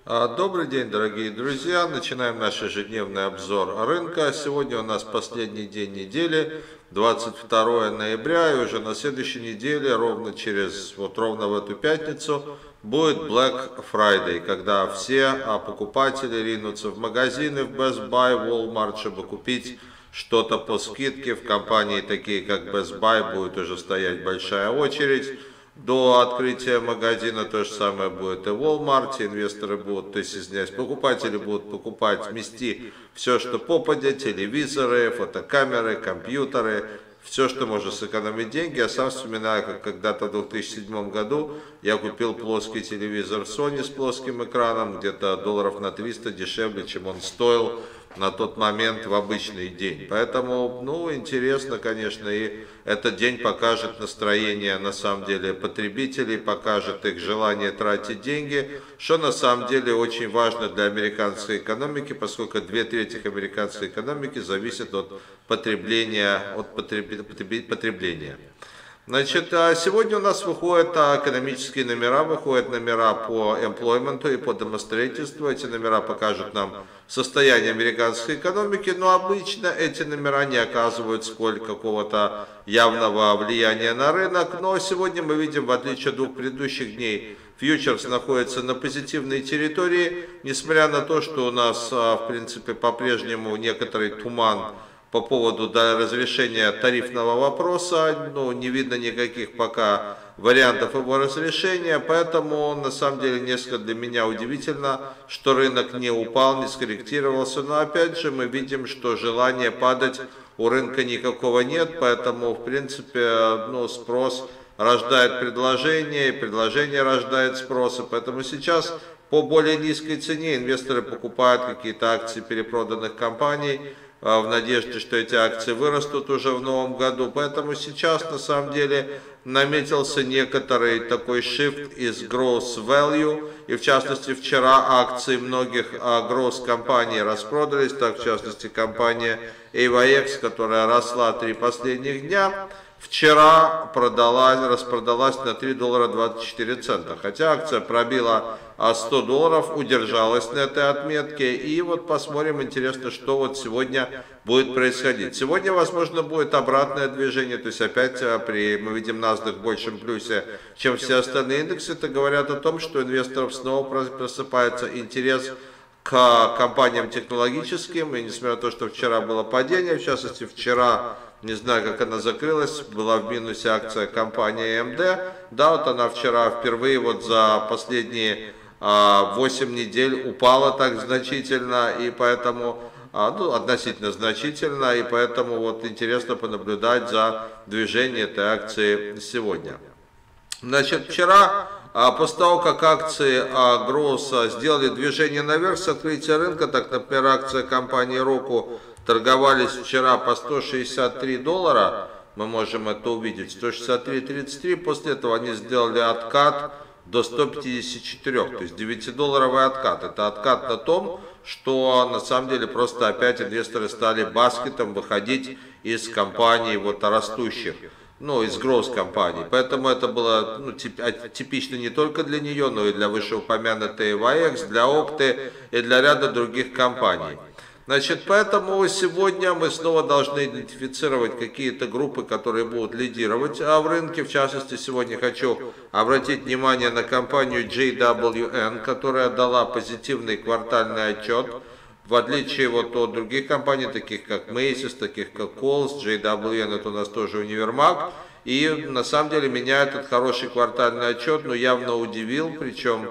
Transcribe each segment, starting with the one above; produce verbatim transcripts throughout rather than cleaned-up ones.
А, Добрый день, дорогие друзья! Начинаем наш ежедневный обзор рынка. Сегодня у нас последний день недели, двадцать второе ноября, и уже на следующей неделе, ровно через, вот ровно в эту пятницу, будет Black Friday, когда все а, покупатели ринутся в магазины, в Best Buy, Walmart, чтобы купить что-то по скидке. В компании такие, как Best Buy, будет уже стоять большая очередь до открытия магазина. То же самое будет и в Walmart. Инвесторы будут, то есть, извиняюсь, покупатели будут покупать, мести все, что попадя: телевизоры, фотокамеры, компьютеры, все, что может сэкономить деньги. Я сам вспоминаю, как когда-то в две тысячи седьмом году я купил плоский телевизор Sony с плоским экраном, где-то долларов на триста дешевле, чем он стоил на тот момент в обычный день. Поэтому, ну, интересно, конечно, и этот день покажет настроение, на самом деле, потребителей, покажет их желание тратить деньги, что на самом деле очень важно для американской экономики, поскольку две трети американской экономики зависят от потребления, от потребления. Значит, сегодня у нас выходят экономические номера, выходят номера по employment и по домостроительству. Эти номера покажут нам состояние американской экономики, но обычно эти номера не оказывают сколь какого-то явного влияния на рынок. Но сегодня мы видим, в отличие от двух предыдущих дней, фьючерс находится на позитивной территории, несмотря на то, что у нас, в принципе, по-прежнему некоторый туман по поводу разрешения тарифного вопроса. Ну, не видно никаких пока вариантов его разрешения, поэтому на самом деле несколько для меня удивительно, что рынок не упал, не скорректировался. Но опять же мы видим, что желания падать у рынка никакого нет, поэтому в принципе, ну, спрос рождает предложение, и предложение рождает спрос. И поэтому сейчас по более низкой цене инвесторы покупают какие-то акции перепроданных компаний в надежде, что эти акции вырастут уже в новом году. Поэтому сейчас на самом деле наметился некоторый такой shift из growth value. И в частности вчера акции многих growth компаний распродались. Так, в частности, компания эй вай экс, которая росла три последних дня, вчера продалась, распродалась на три доллара двадцать четыре цента. Хотя акция пробила сто долларов, удержалась на этой отметке. И вот посмотрим, интересно, что вот сегодня будет происходить. Сегодня, возможно, будет обратное движение. То есть опять при, мы видим NASDAQ в большем плюсе, чем все остальные индексы. Это говорят о том, что инвесторов снова просыпается интерес к компаниям технологическим. И несмотря на то, что вчера было падение, в частности вчера, не знаю, как она закрылась, была в минусе акция компании эй эм ди. Да, вот она вчера впервые вот за последние восемь недель упала так значительно, и поэтому, ну, относительно значительно, и поэтому вот интересно понаблюдать за движением этой акции сегодня. Значит, вчера, после того, как акции Гросса сделали движение наверх с открытия рынка, так, например, акция компании Roku торговались вчера по сто шестьдесят три доллара, мы можем это увидеть, сто шестьдесят три тридцать три, после этого они сделали откат до ста пятидесяти четырёх, то есть девятидолларовый откат. Это откат на том, что на самом деле просто опять инвесторы стали баскетом выходить из компаний вот растущих, ну, из growth компаний. Поэтому это было, ну, типично не только для нее, но и для вышеупомянутой эй вай экс, для Okta и для ряда других компаний. Значит, поэтому сегодня мы снова должны идентифицировать какие-то группы, которые будут лидировать в рынке. В частности, сегодня хочу обратить внимание на компанию джей дабл ю эн, которая дала позитивный квартальный отчет. В отличие вот от других компаний, таких как Macy's, таких как Kohl's, джей дабл ю эн это у нас тоже универмаг. И на самом деле меня этот хороший квартальный отчет, ну, явно удивил, причем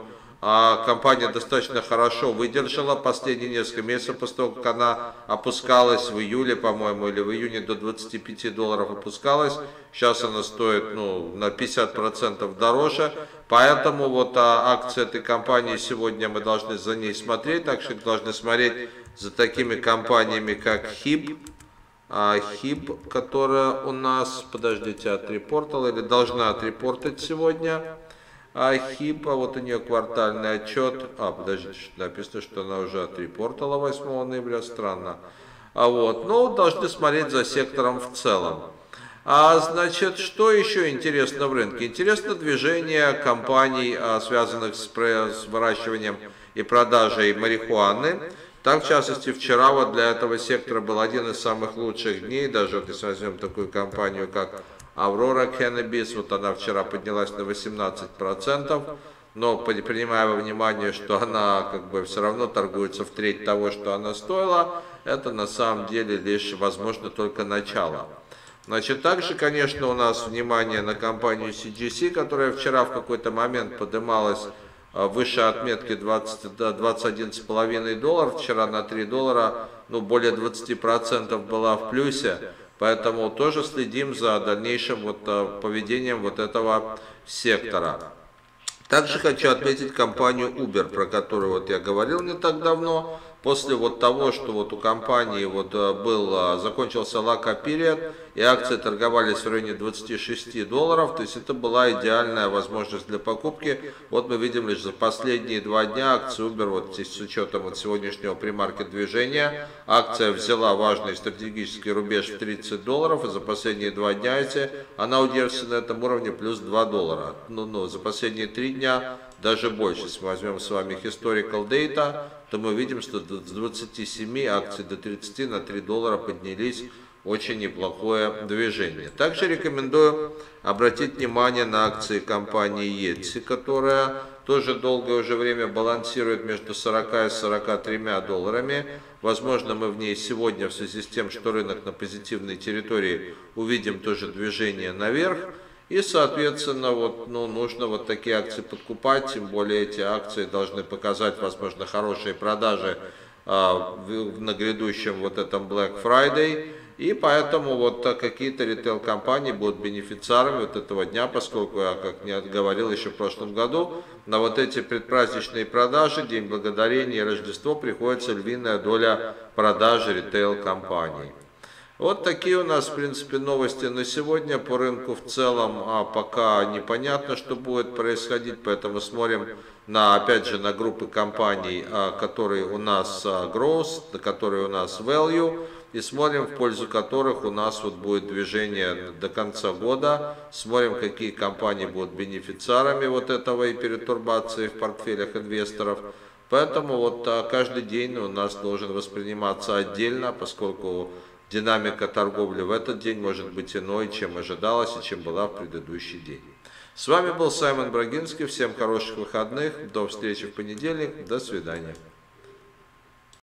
А компания достаточно хорошо выдержала последние несколько месяцев, после того, как она опускалась в июле, по-моему, или в июне до двадцати пяти долларов опускалась. Сейчас она стоит, ну, на пятьдесят процентов дороже. Поэтому вот а, акции этой компании сегодня мы должны за ней смотреть. Так что должны смотреть за такими компаниями, как хип. А, хип, которая у нас, подождите, отрепортала или должна отрепортить сегодня. А хип, а вот у нее квартальный отчет. А, подождите, написано, что она уже отрепортала восьмого ноября, странно. А вот, ну, должны смотреть за сектором в целом. А значит, что еще интересно в рынке? Интересно движение компаний, связанных с, с выращиванием и продажей марихуаны. Так, в частности, вчера вот для этого сектора был один из самых лучших дней, даже вот если возьмем такую компанию, как Aurora Cannabis, вот она вчера поднялась на восемнадцать процентов, но принимая во внимание, что она как бы все равно торгуется в треть того, что она стоила, это на самом деле лишь, возможно, только начало. Значит, также, конечно, у нас внимание на компанию си джи си, которая вчера в какой-то момент поднималась выше отметки двадцать, двадцать один с половиной долларов, вчера на три доллара, ну, более двадцати процентов была в плюсе, поэтому тоже следим за дальнейшим вот поведением вот этого сектора. Также хочу отметить компанию Uber, про которую вот я говорил не так давно. После вот того, что вот у компании вот был, закончился лак-ап период, и акции торговались в районе двадцати шести долларов, то есть это была идеальная возможность для покупки. Вот мы видим лишь за последние два дня акции Uber, вот здесь с учетом вот сегодняшнего премаркет движения, акция взяла важный стратегический рубеж в тридцать долларов, и за последние два дня эти, она удерживается на этом уровне плюс два доллара. Ну, ну, за последние три дня даже больше. Если мы возьмем с вами historical data, то мы видим, что с двадцати семи акций до тридцати на три доллара поднялись. Очень неплохое движение. Также рекомендую обратить внимание на акции компании Etsy, которая тоже долгое уже время балансирует между сорока и сорока тремя долларами. Возможно, мы в ней сегодня, в связи с тем, что рынок на позитивной территории, увидим тоже движение наверх. И, соответственно, вот, ну, нужно вот такие акции подкупать, тем более эти акции должны показать, возможно, хорошие продажи а, в, на грядущем вот этом Black Friday. И поэтому вот какие-то ритейл-компании будут бенефициарами вот этого дня, поскольку, я как я говорил еще в прошлом году, на вот эти предпраздничные продажи, День Благодарения и Рождество приходится львиная доля продажи ритейл-компаний. Вот такие у нас, в принципе, новости на сегодня по рынку в целом, а пока непонятно, что будет происходить, поэтому смотрим на, опять же, на группы компаний, которые у нас Growth, которые у нас Value, и смотрим, в пользу которых у нас вот будет движение до конца года, смотрим, какие компании будут бенефициарами вот этого и перетурбации в портфелях инвесторов. Поэтому вот каждый день у нас должен восприниматься отдельно, поскольку динамика торговли в этот день может быть иной, чем ожидалось и чем была в предыдущий день. С вами был Саймон Брагинский. Всем хороших выходных. До встречи в понедельник. До свидания.